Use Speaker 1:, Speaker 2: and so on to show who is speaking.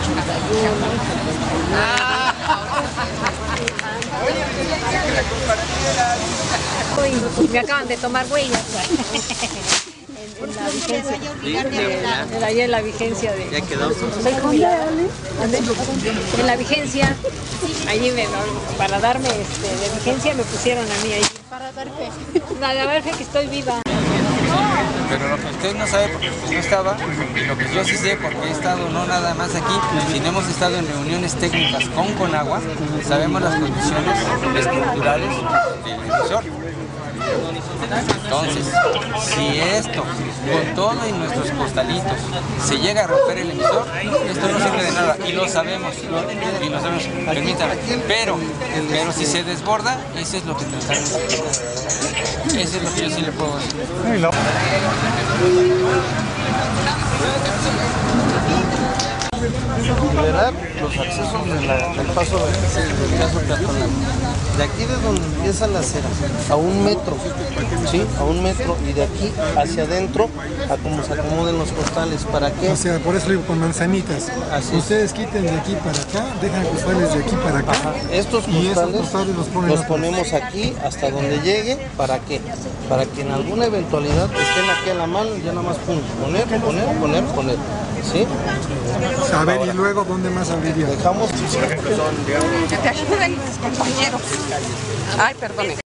Speaker 1: Y me acaban de tomar huellas en la vigencia. En la vigencia de...
Speaker 2: Ya quedó.
Speaker 1: Soy jubilada. En la vigencia, allí para darme de vigencia me pusieron a mí ahí. Para dar fe. Para dar fe que estoy viva.
Speaker 2: Pero lo que usted no sabe porque usted no estaba, y lo que yo sí sé porque he estado no nada más aquí, sino hemos estado en reuniones técnicas con Conagua, sabemos las condiciones estructurales del emisor. Entonces, si esto, con todo y nuestros costalitos, se llega a romper el emisor, esto no sirve de nada, y lo sabemos, permítame, pero si se desborda, eso es lo que tratamos de hacer. Eso es lo que yo sí le puedo decir.
Speaker 3: Liberar los accesos del paso del caso peatonal. De aquí de donde empieza la acera, a 1 metro, ¿sí? A 1 metro, y de aquí hacia adentro, a como se acomoden los costales. ¿Para qué?
Speaker 4: O sea, por eso digo con manzanitas.
Speaker 3: Así
Speaker 4: ustedes quiten de aquí para acá, dejan costales de aquí para acá.
Speaker 3: Ajá. Estos costales
Speaker 4: los
Speaker 3: ponemos aquí hasta donde llegue. ¿Para qué? Para que en alguna eventualidad estén aquí a la mano y ya nada más poner. ¿Sí?
Speaker 4: A ver, y luego, ¿dónde más abriría?
Speaker 3: Dejamos...
Speaker 5: Que te ayuden, compañeros. Ay, perdone.